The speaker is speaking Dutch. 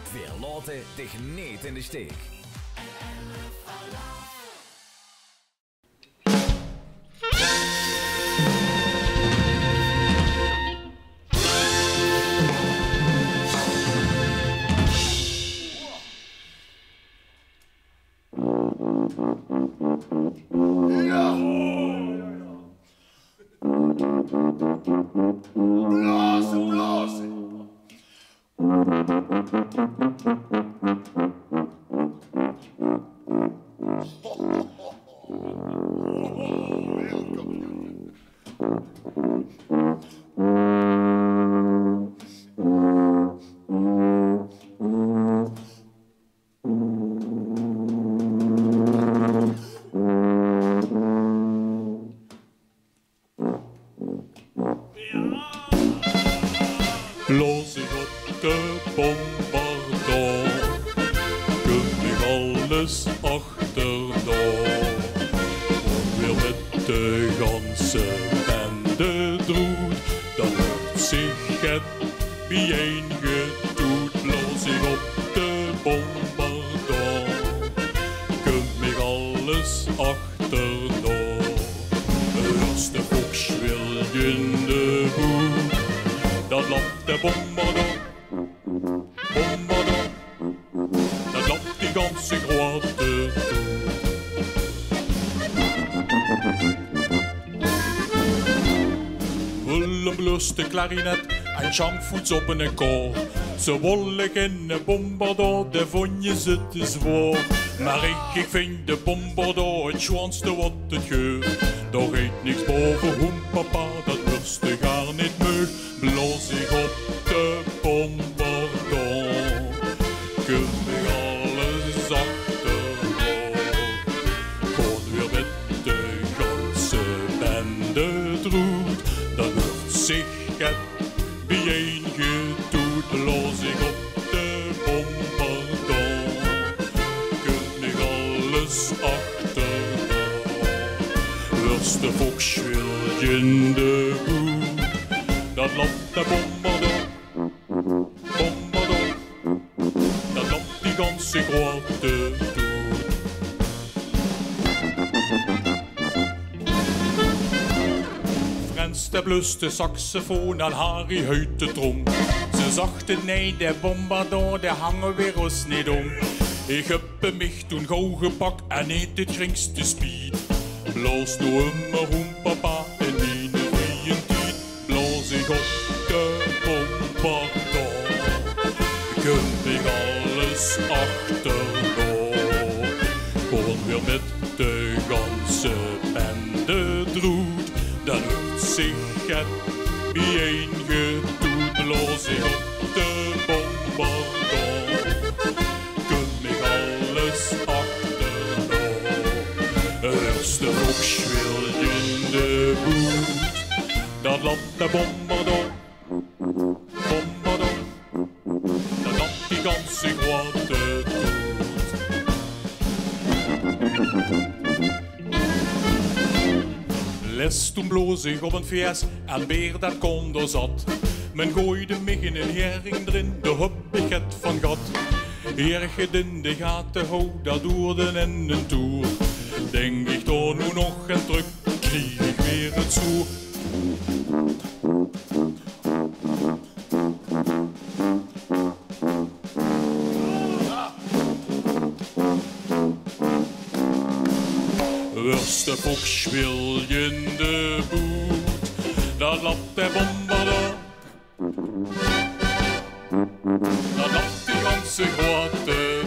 Wir laten dich niet in de steek. Blazen, blazen. Los ik op de bombardon, kunt ik alles achterdoor. Kom weer met de ganse bende droet, dan wordt zich het bijeengedoet. Los ik op de bombardon, kunt mij alles achterdoor. Als de fox wil in de hoek, dat lapt de bombardon, bombardon, dat lapt die ganse grote toe. Willem blust de klarinet en Schankvoets op een koor. Ze wollen in een bombardon, de vonje zit te zwaar. Maar ik vind de bombardon het schoonste wat het geurt. Daar eet niks boven hoen papa, dat blust de gaar niet meug. Bloos ik op de bombardon, kun ik alles achterdoor. Gewoon weer met de ganse bende droet, dan wordt zich het bijeengedoet. Bloos ik op de bombardon, kun ik alles achterdoor. Als de fox wil in de hoek, dat lapt de bombardon, bombardon, dat lapt die ganse grote toe. Frans de blust de saxofoon en Harry uit de trom. Ze zachten nee, de bombardon, de hangen weer ons niet om. Ik heb hem toen gauw gepakt en niet het geringste speed. Bloos nou immer hoen papa en mine vrije tijd. Bloos ik op de bombardon, kun ik alles achterdoor. Gewoon weer met de ganse bende droet, dan wordt zich het bijeengedoet. Bloos ik op de bombardon, kun ik alles achterdoor. Als de fox wil in de boet, dat lapt de bombardon, bombardon, dat lapt die ganse grote toet. Les toen bloos ik op een VS en beer dat kon er zat. Men gooide mij in een hering erin, de heb ik het van gat. Erget in de gaten hou, dat doerde in een toer. Denk ik door nu nog en terug, kreeg ik weer het zoer. Als de fox wil in de boet, dat lapt de bombardon, dat lapt die ganse grote